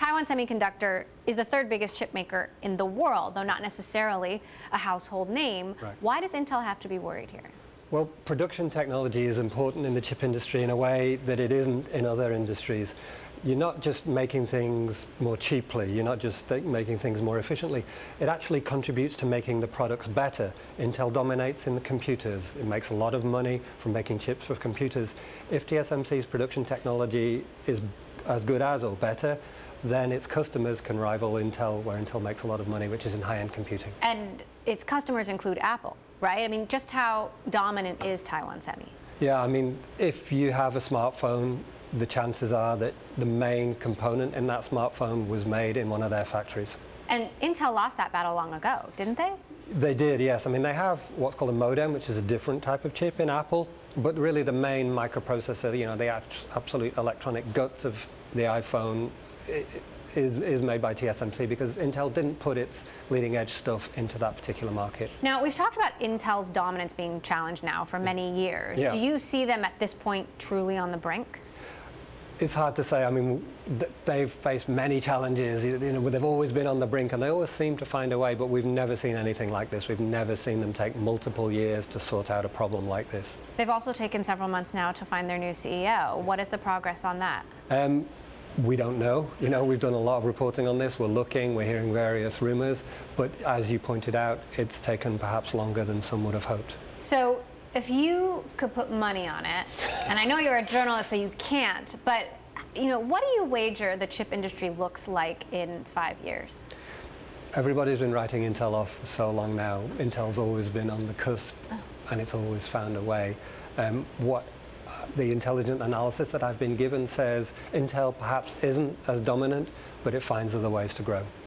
Taiwan Semiconductor is the third biggest chip maker in the world, though not necessarily a household name. Right. Why does Intel have to be worried here? Well, production technology is important in the chip industry in a way that it isn't in other industries. You're not just making things more cheaply, you're not just making things more efficiently. It actually contributes to making the products better. Intel dominates in the computers. It makes a lot of money from making chips for computers. If TSMC's production technology is as good as or better, then its customers can rival Intel, where Intel makes a lot of money, which is in high-end computing. And its customers include Apple, right? I mean, just how dominant is Taiwan Semi? Yeah, I mean, if you have a smartphone, the chances are that the main component in that smartphone was made in one of their factories. And Intel lost that battle long ago, didn't they? They did, yes. I mean, they have what's called a modem, which is a different type of chip in Apple, but really the main microprocessor, you know, the absolute electronic guts of the iPhone is made by TSMC because Intel didn't put its leading edge stuff into that particular market. Now, we've talked about Intel's dominance being challenged now for many years. Yeah. Do you see them at this point truly on the brink? It's hard to say. I mean, they've faced many challenges. You know, they've always been on the brink, and they always seem to find a way, but we've never seen anything like this. We've never seen them take multiple years to sort out a problem like this. They've also taken several months now to find their new CEO. What is the progress on that? We don't know. You know, we've done a lot of reporting on this. We're looking, we're hearing various rumors, but as you pointed out, it's taken perhaps longer than some would have hoped. So, if you could put money on it, and I know you're a journalist, so you can't, but you know, what do you wager the chip industry looks like in 5 years? Everybody's been writing Intel off for so long now. Intel's always been on the cusp, and it's always found a way. What the intelligent analysis that I've been given says Intel perhaps isn't as dominant, but it finds other ways to grow.